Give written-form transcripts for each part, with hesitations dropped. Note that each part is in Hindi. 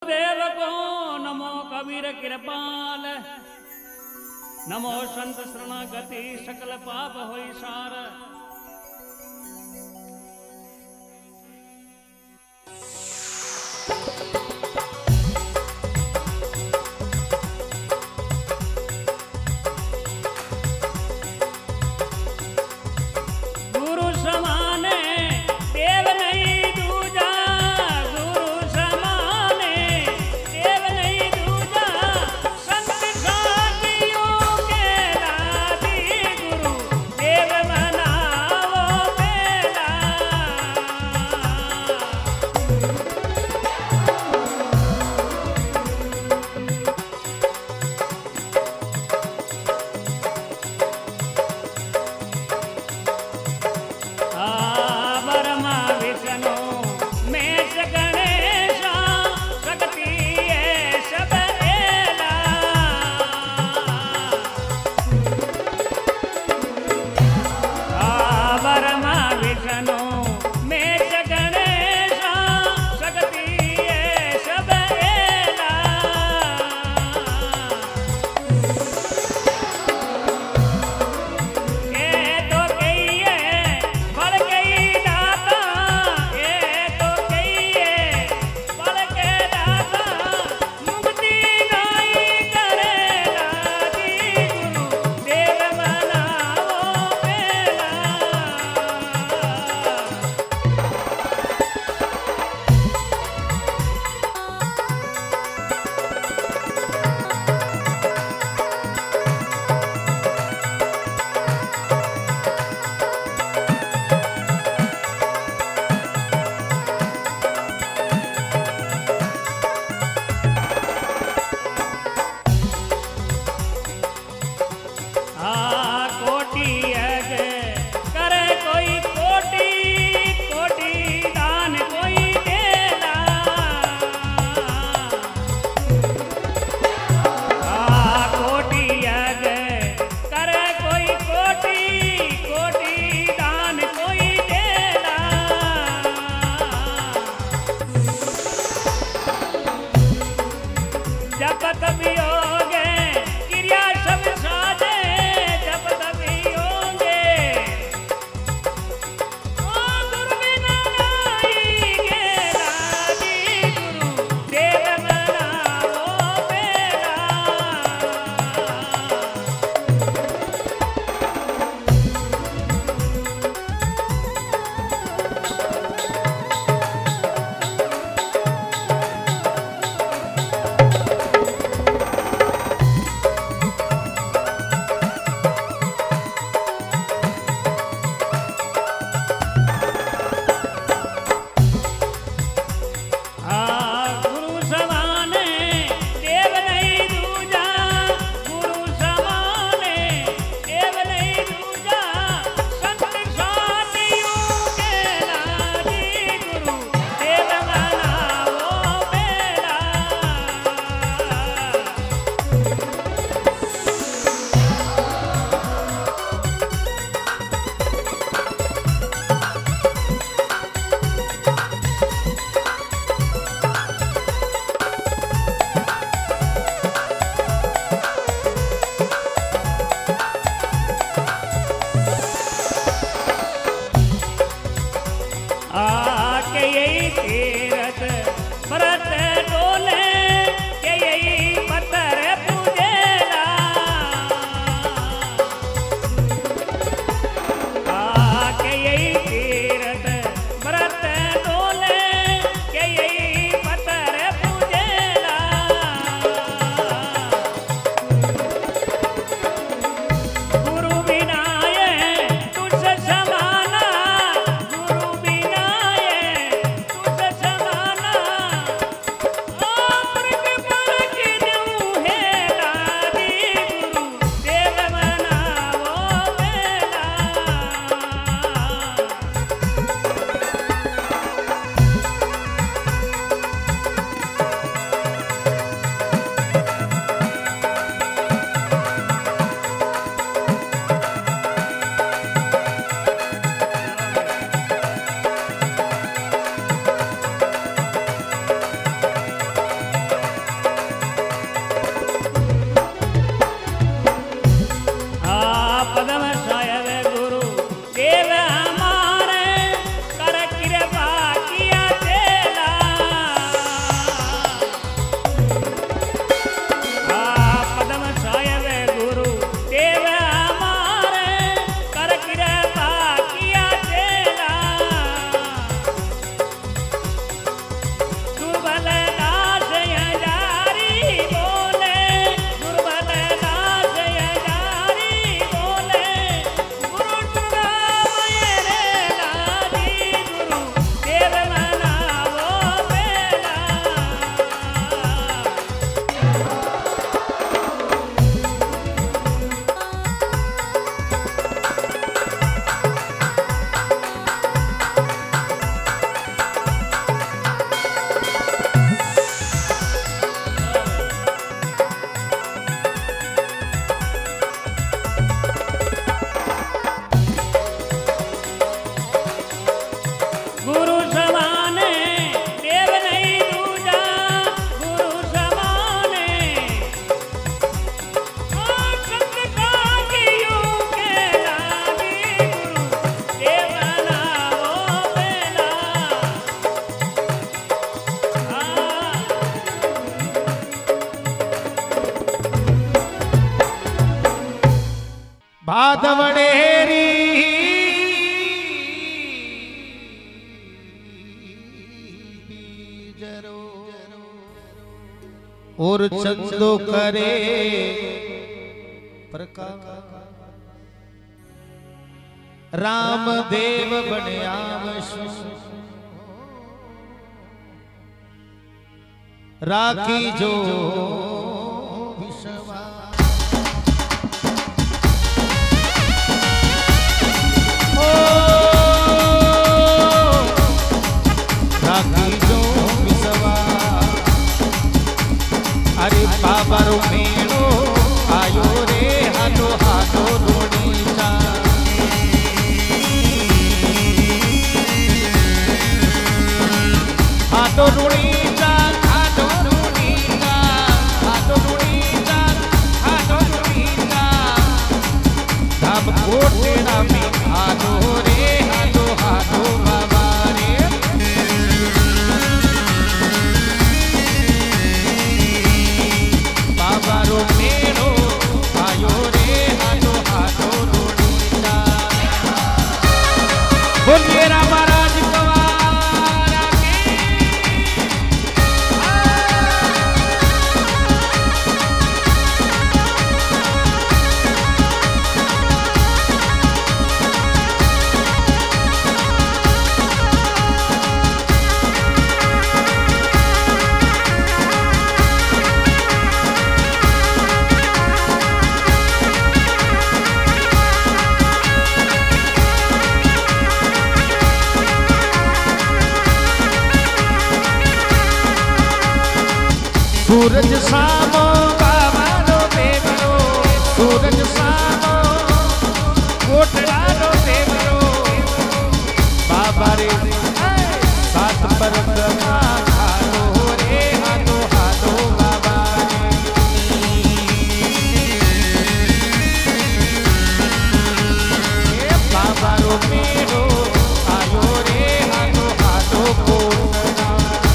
देव को नमो कबीर कृपाल, नमो संत शरणागति सकल पाप होई सार। गुरु समाने देव नहीं दूजा, गुरु समाने देव नहीं दूजा, संत साथियों के लादी गुरु देव मनावो बेला। ब्रह्मा विष्णु महेश गणेश शक्ति है सब एला। ब्रह्मा विष्णु महेश गणेश शक्ति है सब एला। ये तो कहिए फल कही दाता, ये तो कहिए फल के दाता, मुक्ति नहीं करेगा जी गुरु देव मनावो बेला। कोटि अगे करे कोई कोटि, कोटि दान कोई देला। कोटि अगे करे कोई कोटि, कोटि दान कोई देला। जप तभी होगे क्रिया सब साजे, जप तभी होंगे गुरु बिना नहीं गेला जी गुरु देव मनावो बेला। भादवड़ेरी और चंदो करे प्रकाश राम देव बन्याम राखी जो अरे बाबा रो मेलो आयो रे हाथो हाथो रोनीचा हाथो रोनीचा हाथो रोनीचा हाथो रोनीचा हाथो रोनीचा धाम कोटेड़ा में हाथो रे हाथो हाथो बाबा रे बारो मेरो आयो रे हाथो हाथो रोनीचा बोलिए राम महाराज गवारा की सूरज सामो बाबा रो देवरो सूरज सामो कोटड़ा रो देवरो बाबा रे सात परगना हालो रे हालो हालो बाबा रे बाबा रो मेरो आयो रे हालो हालो कोटड़ा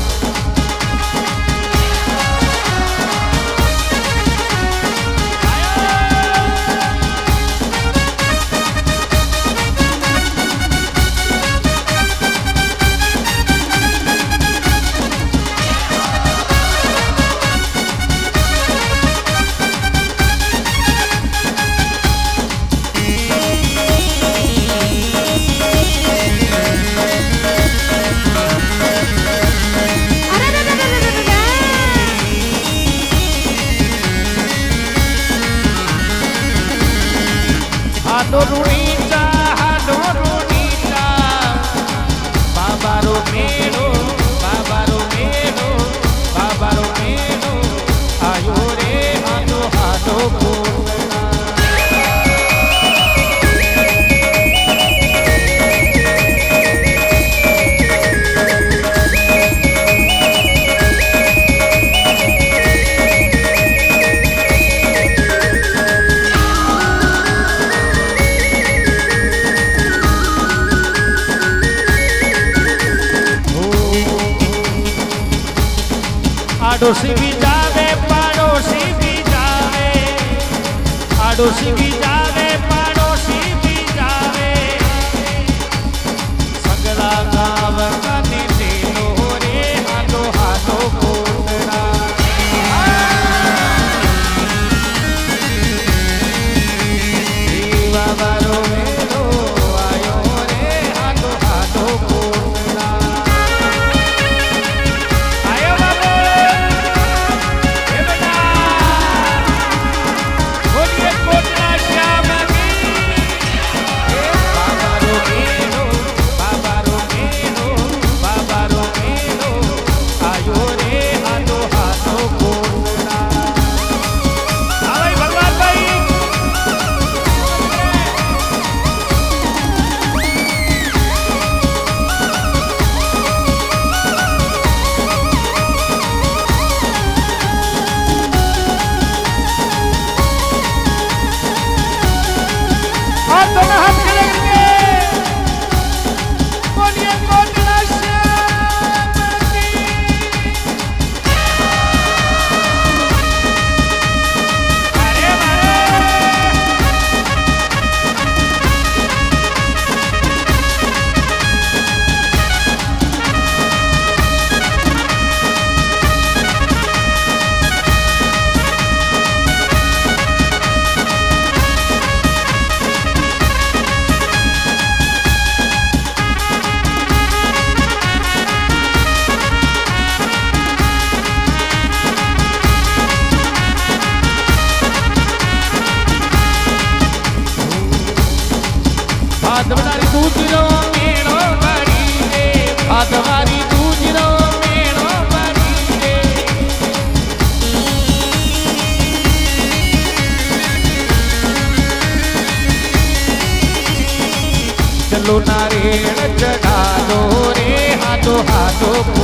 हाथो रोनीचा बाबा रो मेरो बाबा रो मेरो बाबा रो मेरो आयो रे हाथो हाथो कोटड़ा आडोसी भी जावे पड़ोसी भी जावे आडोसी भी जावे पड़ोसी भी जावे सगला गाँव कने देलो रे हाथो हाथो कोटड़ा बाबा रो मेरो आयो रे हाथो हाथो कोटड़ा आयो बाबा बोलिए कोटड़ा श्याम दूजरो मेड़ो भरी रे भादवारी दूजरो मेड़ो भरी रे चलो नारियल चढ़ा लो रे हाथो हाथो